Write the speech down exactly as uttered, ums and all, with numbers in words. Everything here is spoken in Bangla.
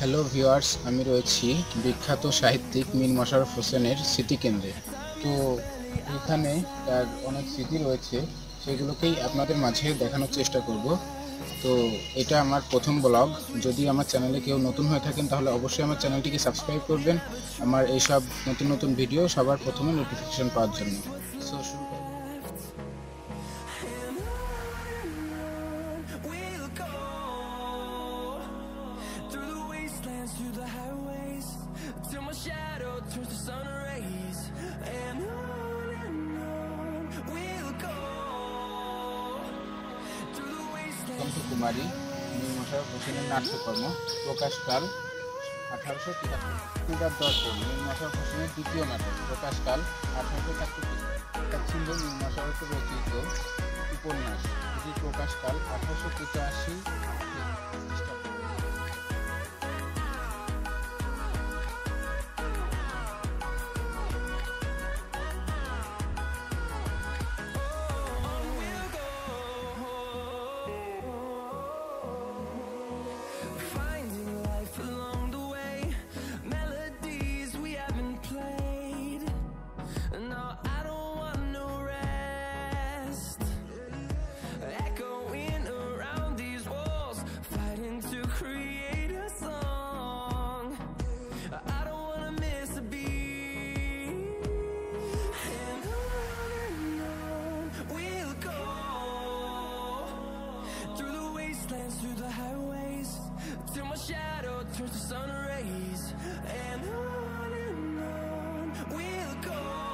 হ্যালো ভিউয়ার্স, আমি রয়েছি বিখ্যাত সাহিত্যিক মীর মশাররফ হোসেনের স্মৃতিকেন্দ্রে। তো এখানে তার অনেক স্মৃতি রয়েছে, সেগুলোকেই আপনাদের মাঝে দেখানোর চেষ্টা করব। তো এটা আমার প্রথম ব্লগ। যদি আমার চ্যানেলে কেউ নতুন হয়ে থাকেন তাহলে অবশ্যই আমার চ্যানেলটিকে সাবস্ক্রাইব করবেন, আমার এইসব নতুন নতুন ভিডিও সবার প্রথমে নোটিফিকেশন পাওয়ার জন্য। সো শুরু করব। Through the highways till my shadow turns to sun rays, and on and on we'll go through the wastelands. কুমারী মীর মশাররফ হোসেনের নাট্যকর্ম, প্রকাশকাল আঠারোশো তিরাত্তর। পূজার দর্পণ মীর মশাররফ হোসেনের দ্বিতীয় নাটক, প্রকাশকাল আঠারোশো একাত্তর। ছিন্দ মীর মশাররফের রচিত উপন্যাস, এটি প্রকাশকাল আঠারোশো পঁচাশি। Through the highways till my shadow turns to sun rays, and on and on we'll go.